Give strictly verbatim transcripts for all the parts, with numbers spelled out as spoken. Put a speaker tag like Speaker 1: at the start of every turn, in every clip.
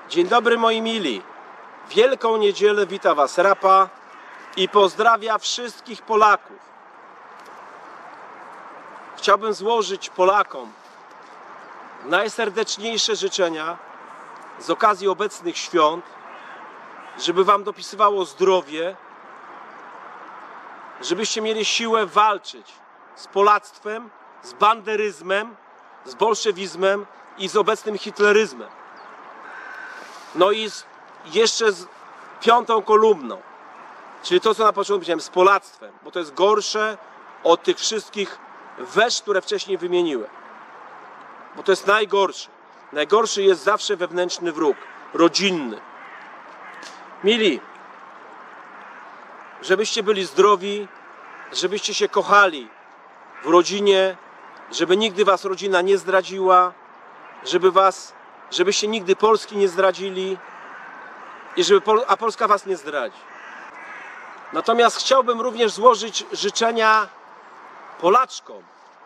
Speaker 1: Dzień dobry moi mili. Wielką Niedzielę wita Was Rapa i pozdrawia wszystkich Polaków. Chciałbym złożyć Polakom najserdeczniejsze życzenia z okazji obecnych świąt, żeby Wam dopisywało zdrowie, żebyście mieli siłę walczyć z polactwem, z banderyzmem, z bolszewizmem i z obecnym hitleryzmem. No i z, jeszcze z piątą kolumną, czyli to, co na początku powiedziałem, z polactwem, bo to jest gorsze od tych wszystkich wesz, które wcześniej wymieniłem. Bo to jest najgorsze. Najgorszy jest zawsze wewnętrzny wróg, rodzinny. Mili, żebyście byli zdrowi, żebyście się kochali w rodzinie, żeby nigdy was rodzina nie zdradziła, żeby was, żebyście nigdy Polski nie zdradzili, i żeby Pol a Polska was nie zdradzi. Natomiast chciałbym również złożyć życzenia Polaczkom.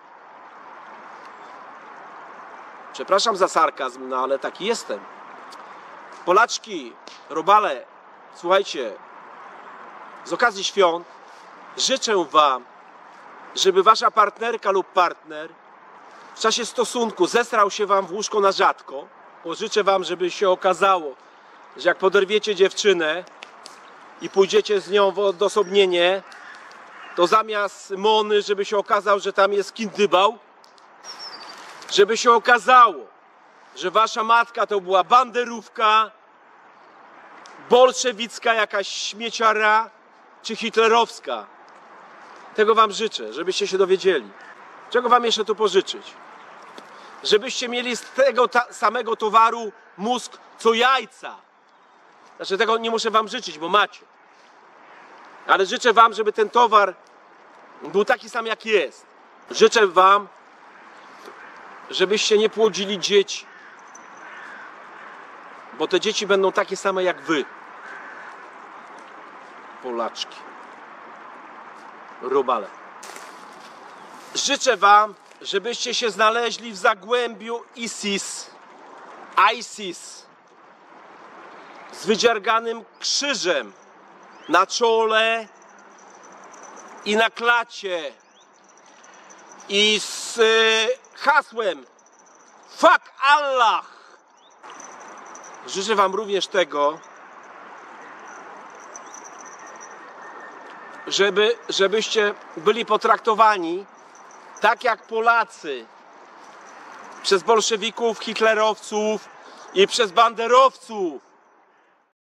Speaker 1: Przepraszam za sarkazm, no ale taki jestem. Polaczki, robale, słuchajcie, z okazji świąt życzę wam, żeby wasza partnerka lub partner w czasie stosunku zesrał się wam w łóżko na rzadko. Bo życzę wam, żeby się okazało, że jak poderwiecie dziewczynę i pójdziecie z nią w odosobnienie, to zamiast mony, żeby się okazało, że tam jest kindybał, żeby się okazało, że wasza matka to była banderówka, bolszewicka jakaś śmieciara, czy hitlerowska. Tego wam życzę, żebyście się dowiedzieli. Czego wam jeszcze tu pożyczyć? Żebyście mieli z tego samego towaru mózg co jajca. Znaczy tego nie muszę wam życzyć, bo macie. Ale życzę wam, żeby ten towar był taki sam jak jest. Życzę wam, żebyście nie płodzili dzieci. Bo te dzieci będą takie same jak wy. Polaczki. Robale. Życzę wam, żebyście się znaleźli w zagłębiu ISIS. ISIS. Z wydzierganym krzyżem na czole i na klacie. I z y, hasłem Fuck Allah. Życzę wam również tego, żeby, żebyście byli potraktowani tak jak Polacy przez bolszewików, hitlerowców i przez banderowców.